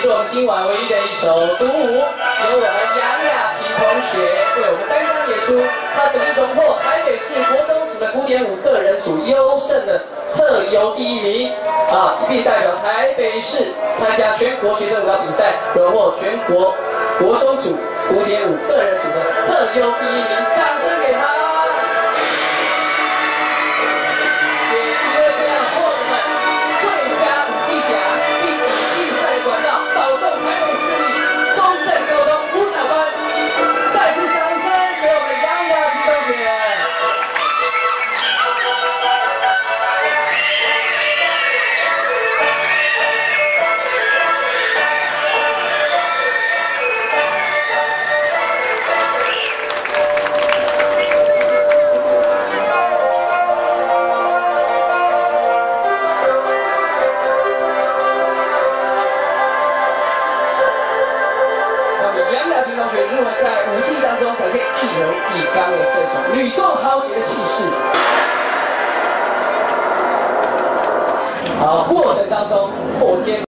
是我们今晚唯一的一首独舞，由我们杨雅琪同学为我们担纲演出。他曾经荣获台北市国中组的古典舞个人组优胜的特优第1名并代表台北市参加全国学生舞蹈比赛，荣获全国国中组古典舞个人组的特优第1名，掌声给他！ 同学认为在舞技当中展现一柔一刚的这种女中豪杰的气势。过程当中破天。